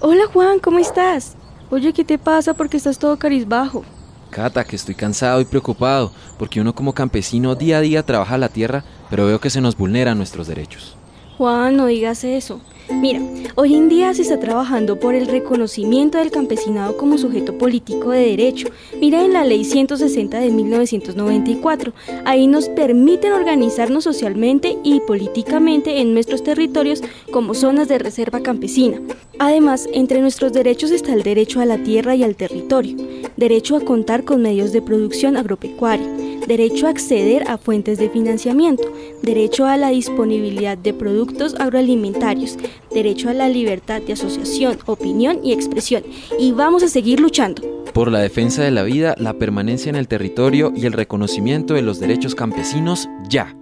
Hola Juan, ¿cómo estás? Oye, ¿qué te pasa? ¿Por qué estás todo cabizbajo? Cata, que estoy cansado y preocupado, porque uno como campesino día a día trabaja la tierra, pero veo que se nos vulneran nuestros derechos. Juan, no digas eso. Mira, hoy en día se está trabajando por el reconocimiento del campesinado como sujeto político de derecho. Mira en la Ley 160 de 1994. Ahí nos permiten organizarnos socialmente y políticamente en nuestros territorios como zonas de reserva campesina. Además, entre nuestros derechos está el derecho a la tierra y al territorio, derecho a contar con medios de producción agropecuaria, derecho a acceder a fuentes de financiamiento, derecho a la disponibilidad de productos agroalimentarios, derecho a la libertad de asociación, opinión y expresión. Y vamos a seguir luchando. Por la defensa de la vida, la permanencia en el territorio y el reconocimiento de los derechos campesinos, ya.